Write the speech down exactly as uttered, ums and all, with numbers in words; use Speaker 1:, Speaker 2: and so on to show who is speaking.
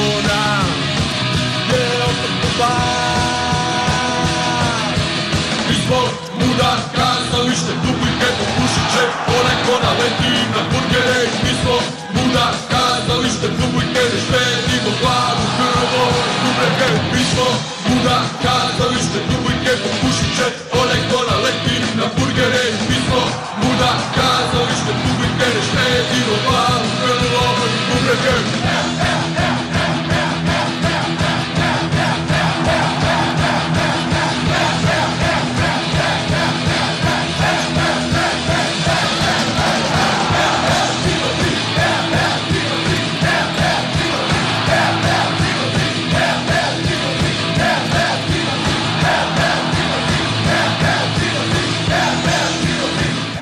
Speaker 1: nam je opet dobar. Mi smo muda kazalište, dupliketom pušiće, onaj ko naleti na burgere. Mi smo muda kazalište, duplikete, štedimo glavu, krvo, dubreke. Mi smo